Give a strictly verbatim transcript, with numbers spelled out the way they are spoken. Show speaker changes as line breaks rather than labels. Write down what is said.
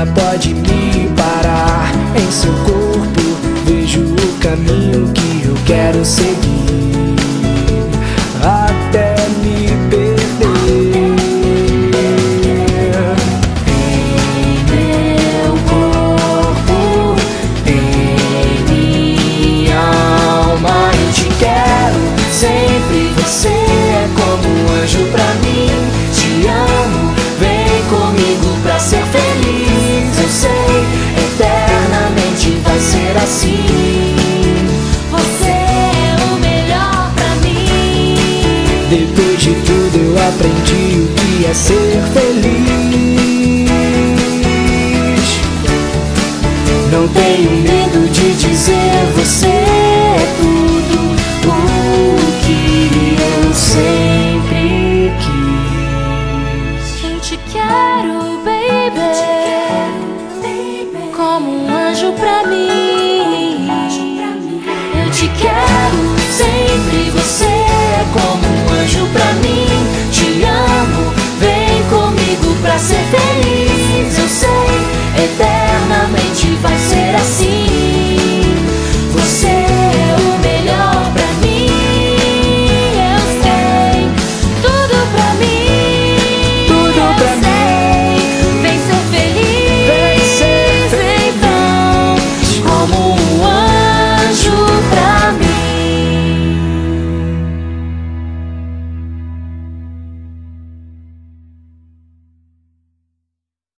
nada pode me parar. Em seu corpo vejo o caminho que eu quero seguir, até me perder. Em meu corpo, em minha alma, eu te quero sempre. Você é como um anjo pra mim. Te amo, vem comigo pra ser feliz. Eu sei, eternamente vai ser assim.
Você é o melhor pra mim.
Depois de tudo eu aprendi o que é ser feliz. Não tenho medo de dizer: você é tudo o que eu sei.